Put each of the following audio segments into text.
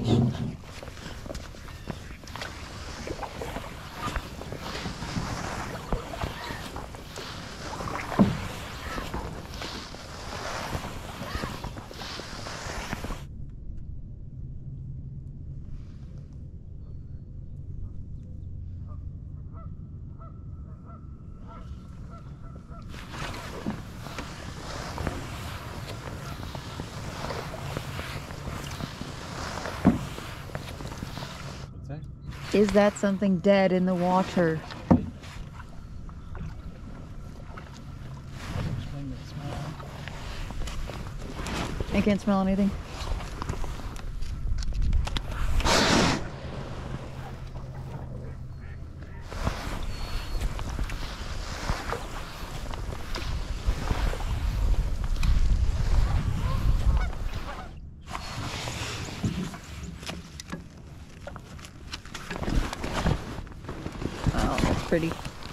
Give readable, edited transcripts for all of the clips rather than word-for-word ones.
Is that something dead in the water? I can't smell anything. Oh, that's pretty.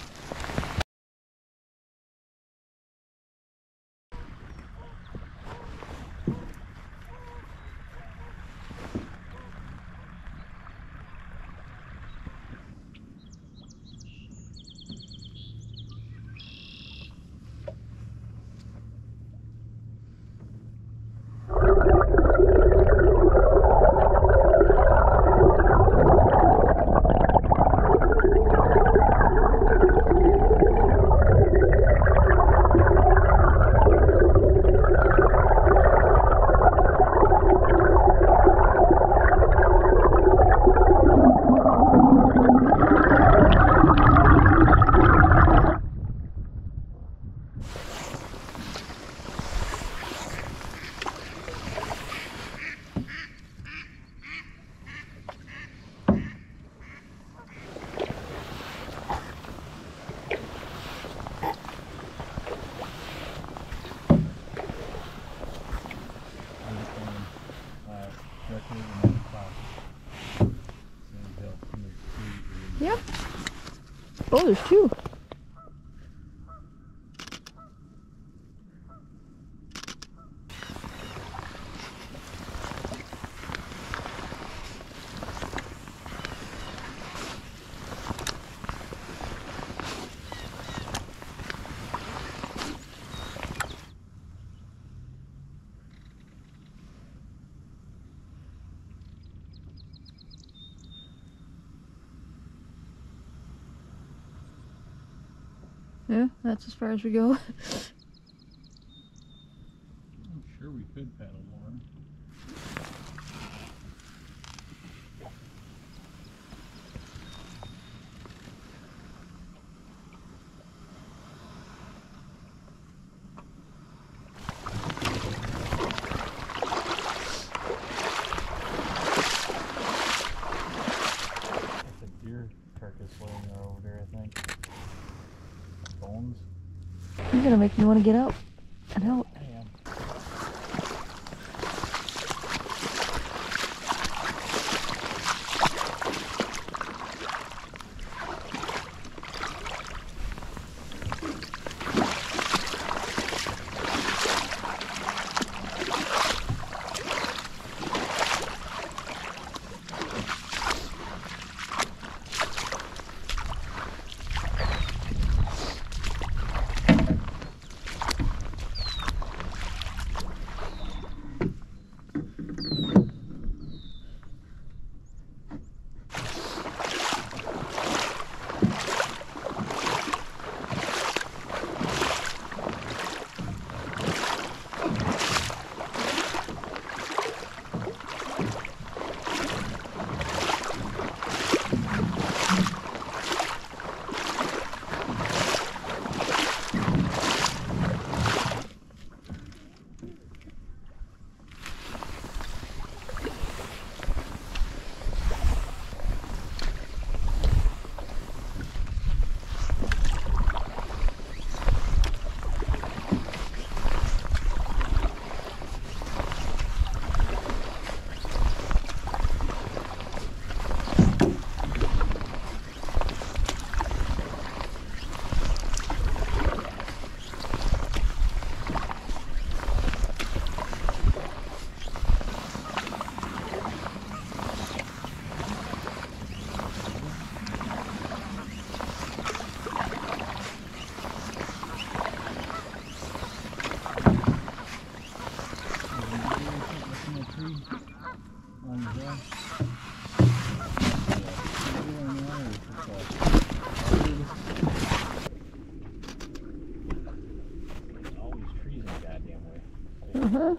Yep. Oh, there's two. Yeah, that's as far as we go. I'm sure we could paddle more. That's a deer carcass laying there over there, I think. Bones. You're gonna make me want to get out and help. I am. Uh-huh.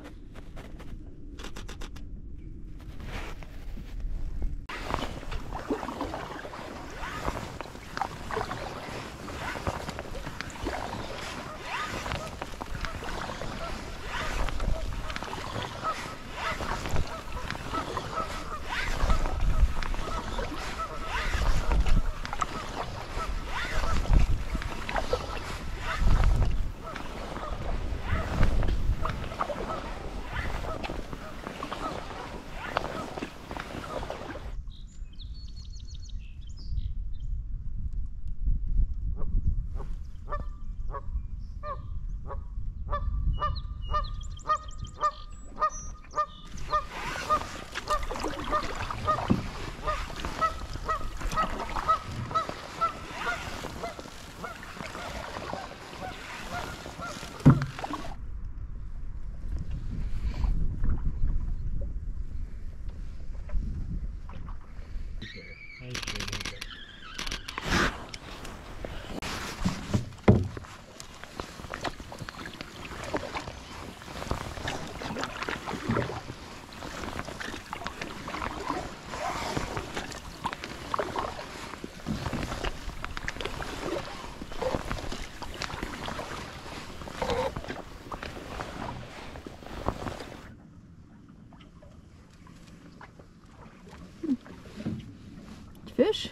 Fish?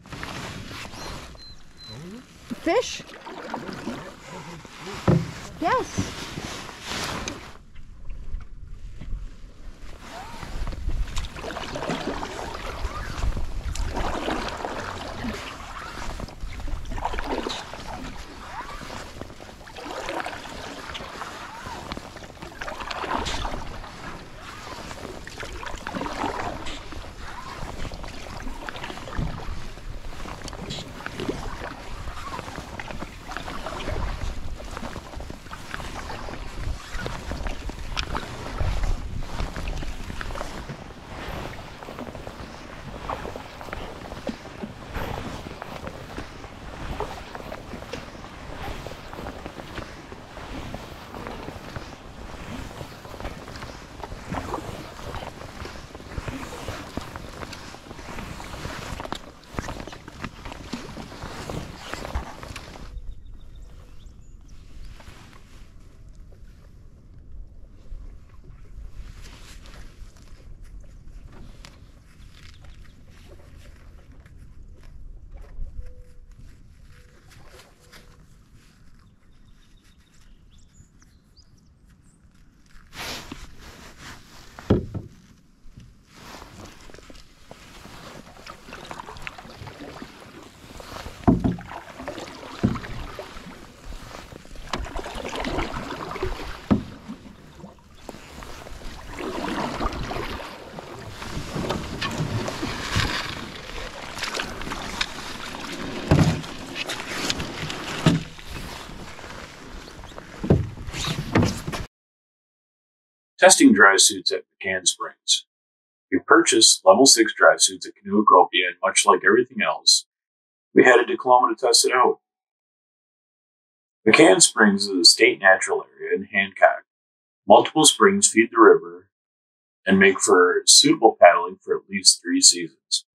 Fish? Yes. Testing dry suits at Mecan Springs. We purchased level 6 dry suits at Canoecopia, and much like everything else, we headed to Coloma to test it out. Mecan Springs is a state natural area in Hancock. Multiple springs feed the river and make for suitable paddling for at least 3 seasons.